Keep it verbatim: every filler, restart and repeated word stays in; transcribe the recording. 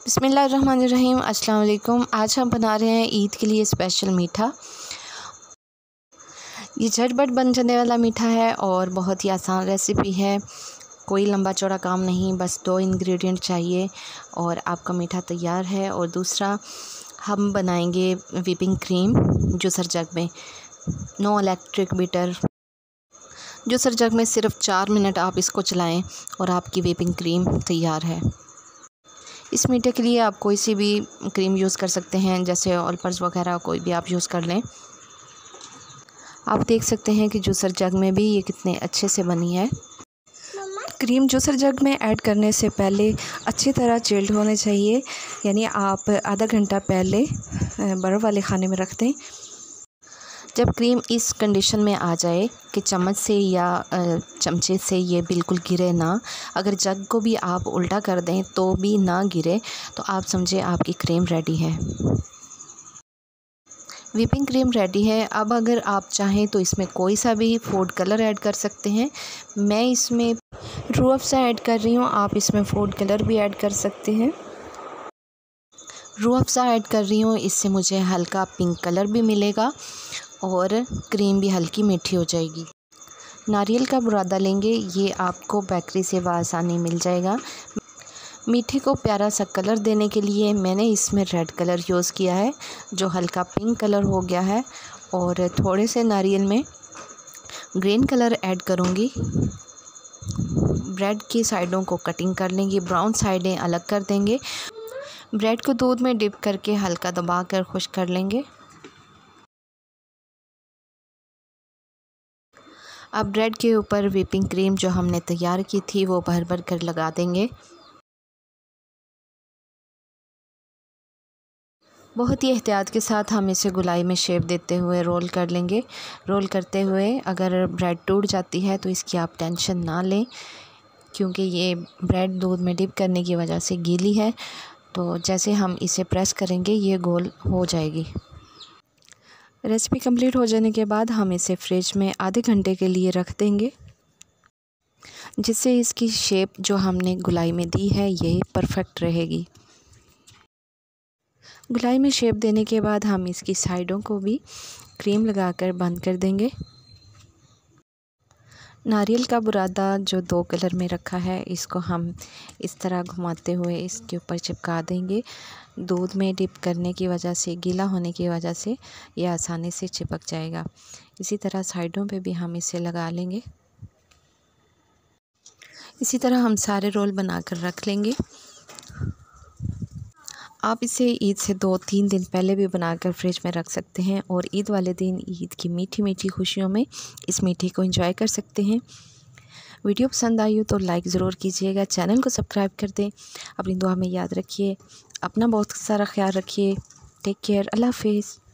बिस्मिल्लाहिर्रहमानिर्रहीम। अस्सलाम वालेकुम। आज हम बना रहे हैं ईद के लिए स्पेशल मीठा। ये झटपट बन जाने वाला मीठा है और बहुत ही आसान रेसिपी है। कोई लंबा चौड़ा काम नहीं, बस दो इंग्रेडिएंट चाहिए और आपका मीठा तैयार है। और दूसरा, हम बनाएंगे व्हिपिंग क्रीम जूसर जग में, no electric beater. Juicer jug में सिर्फ चार मिनट आप इसको चलाएं और आपकी व्हिपिंग क्रीम तैयार है। इस मीठे के लिए आप कोई सी भी क्रीम यूज़ कर सकते हैं, जैसे ऑलपर्स वगैरह कोई भी आप यूज़ कर लें। आप देख सकते हैं कि जूसर जग में भी ये कितने अच्छे से बनी है। क्रीम जूसर जग में ऐड करने से पहले अच्छी तरह चिल्ड होने चाहिए, यानी आप आधा घंटा पहले बर्फ़ वाले खाने में रख दें। जब क्रीम इस कंडीशन में आ जाए कि चम्मच से या चमचे से ये बिल्कुल गिरे ना, अगर जग को भी आप उल्टा कर दें तो भी ना गिरे, तो आप समझें आपकी क्रीम रेडी है। व्हिपिंग क्रीम रेडी है। अब अगर आप चाहें तो इसमें कोई सा भी फूड कलर ऐड कर सकते हैं। मैं इसमें रूह अफ़ज़ा ऐड कर रही हूँ, आप इसमें फूड कलर भी ऐड कर सकते हैं। रूह अफ़ज़ा ऐड कर रही हूँ, इससे मुझे हल्का पिंक कलर भी मिलेगा और क्रीम भी हल्की मीठी हो जाएगी। नारियल का बुरादा लेंगे, ये आपको बेकरी से आसानी मिल जाएगा। मीठे को प्यारा सा कलर देने के लिए मैंने इसमें रेड कलर यूज़ किया है, जो हल्का पिंक कलर हो गया है। और थोड़े से नारियल में ग्रीन कलर ऐड करूँगी। ब्रेड की साइडों को कटिंग कर लेंगे, ब्राउन साइडें अलग कर देंगे। ब्रेड को दूध में डिप करके हल्का दबा कर खुश्क कर लेंगे। अब ब्रेड के ऊपर व्हिपिंग क्रीम जो हमने तैयार की थी वो भर भर कर लगा देंगे। बहुत ही एहतियात के साथ हम इसे गोलाई में शेप देते हुए रोल कर लेंगे। रोल करते हुए अगर ब्रेड टूट जाती है तो इसकी आप टेंशन ना लें, क्योंकि ये ब्रेड दूध में डिप करने की वजह से गीली है। तो जैसे हम इसे प्रेस करेंगे ये गोल हो जाएगी। रेसिपी कंप्लीट हो जाने के बाद हम इसे फ्रिज में आधे घंटे के लिए रख देंगे, जिससे इसकी शेप जो हमने गोलाई में दी है ये परफेक्ट रहेगी। गोलाई में शेप देने के बाद हम इसकी साइडों को भी क्रीम लगाकर बंद कर देंगे। नारियल का बुरादा जो दो कलर में रखा है, इसको हम इस तरह घुमाते हुए इसके ऊपर चिपका देंगे। दूध में डिप करने की वजह से, गीला होने की वजह से ये आसानी से चिपक जाएगा। इसी तरह साइडों पे भी हम इसे लगा लेंगे। इसी तरह हम सारे रोल बनाकर रख लेंगे। आप इसे ईद से दो तीन दिन पहले भी बनाकर फ्रिज में रख सकते हैं और ईद वाले दिन ईद की मीठी मीठी खुशियों में इस मीठे को एंजॉय कर सकते हैं। वीडियो पसंद आई हो तो लाइक ज़रूर कीजिएगा, चैनल को सब्सक्राइब कर दें। अपनी दुआ में याद रखिए, अपना बहुत सारा ख्याल रखिए। टेक केयर, अल्लाह हाफिज़।